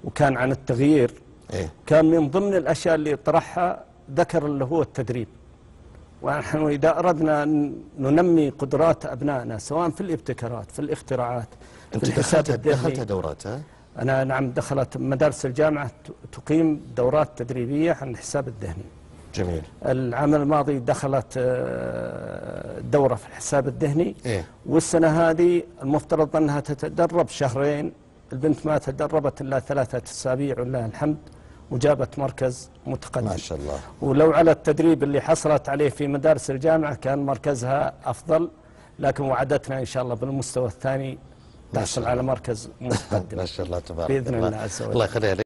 وكان عن التغيير. إيه؟ كان من ضمن الأشياء اللي طرحها ذكر اللي هو التدريب. ونحن إذا أردنا أن ننمي قدرات أبنائنا سواء في الابتكارات في الاختراعات أنت في الحساب الذهني. دخلت دورات ها؟ أنا نعم دخلت مدارس الجامعة تقيم دورات تدريبية عن الحساب الذهني. جميل. العام الماضي دخلت دورة في الحساب الذهني. إيه؟ والسنة هذه المفترض أنها تتدرب شهرين. البنت ما تدربت إلا 3 أسابيع ولله الحمد، وجابت مركز متقدم ما شاء الله. ولو على التدريب اللي حصلت عليه في مدارس الجامعة كان مركزها أفضل، لكن وعدتنا إن شاء الله بالمستوى الثاني تحصل على مركز متقدم ما شاء الله تبارك بإذن الله عز وجل. الله يخليها.